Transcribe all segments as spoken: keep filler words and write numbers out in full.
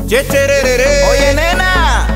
Oye, nena.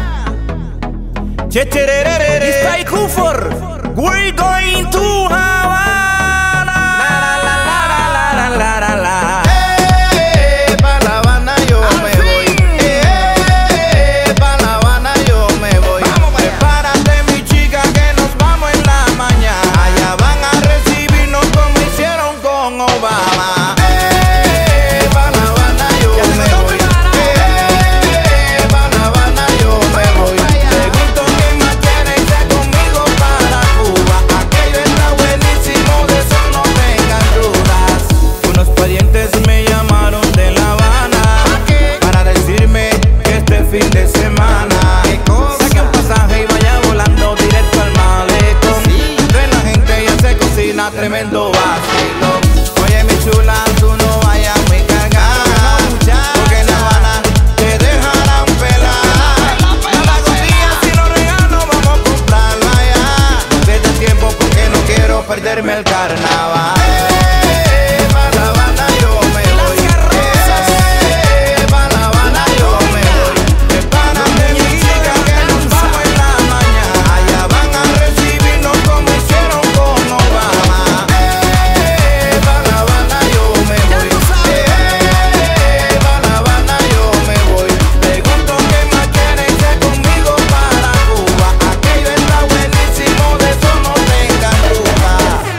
It's like Cooper. We're going to Havana. La, la, la, la, la, la, la, la. Eh, pa' La Habana yo me voy. Eh, pa' La Habana yo me voy. Prepárate, mi chica, que nos vamos en la mañana. Allá van a recibirnos como hicieron con Obama. Eh, pa' La Habana yo me voy. Eh, pa' La Habana yo me voy. Pregunto quién más quiere irse conmigo para Cuba. Aquello está buenísimo, de eso no tengan dudas. Unos parientes me llamaron de La Habana para decirme que este fin de semana saque un pasaje y vaya volando directo al malecón. Entre la gente ya se cocina tremendo vacilón. Oye, mi chula, tú no vayas muy cargada, porque en La Habana te dejarán pelar. Nada costilla, si no regalo vamos a comprarlo allá. No pierdas tiempo porque no quiero perderme el carnaval. Eh, pa' La Habana yo me voy. Eh, pa' La Habana yo me voy. Prepárate, mi chica, que nos vamos en la mañana. Allá van a recibirnos como hicieron con Obama. Eh, pa' La Habana yo me voy. Eh, pa' La Habana yo me voy. Pregunto quién más quiere irse conmigo para Cuba. Aquello está buenísimo, de eso no tengan duda.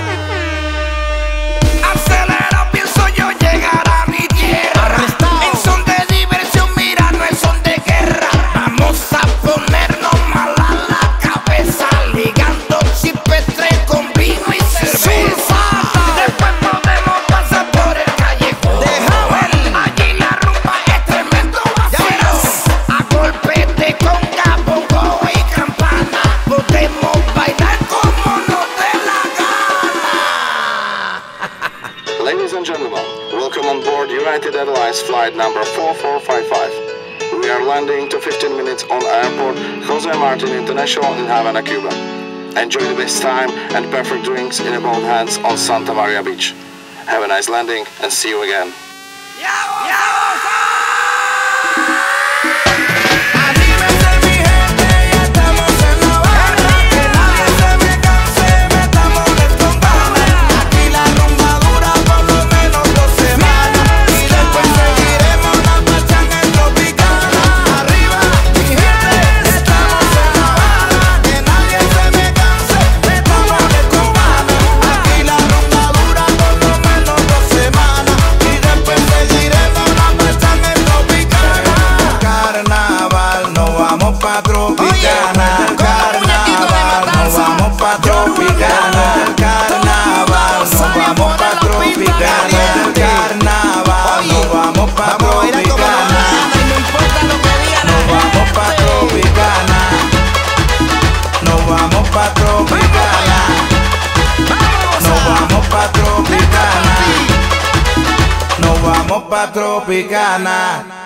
Acelera, pienso yo llegar a mi tierra. En son de diversión, mira, no es son de guerra. Vamos a ponernos mala la cabeza, ligando chipestre con vino y cerveza. Después podemos pasar por el callejón de Joel. Allí la rumba es tremendo vacilón. A golpe de conga, bongo y campana, podemos bailar como nos dé la gana. Ladies and gentlemen, welcome on board United Airlines flight number four four five five. We are landing to fifteen minutes on airport Jose Martin International in Havana, Cuba. Enjoy the best time and perfect drinks in both hands on Santa Maria Beach. Have a nice landing and see you again. Anímense, mi gente, ya estamos en La Habana. Que nadie se me canse, metámosle con ganas. Aquí la rumba dura por lo menos dos semanas. Y después seguiremos la pachanga en Tropicana. Arriba, mi gente, estamos en La Habana. Que nadie se me canse, metámosle con ganas. Aquí la rumba dura por lo menos dos semanas. Y después seguiremos la pachanga en Tropicana. Carnaval, no vamos pa' Tropicana. Carnaval, no vamos pa' Tropicana. Carnaval, no vamos pa' Tropicana. Carnaval, no vamos pa' Tropicana. No vamos pa' Tropicana. No vamos pa' Tropicana. No vamos pa' Tropicana. No vamos pa' Tropicana.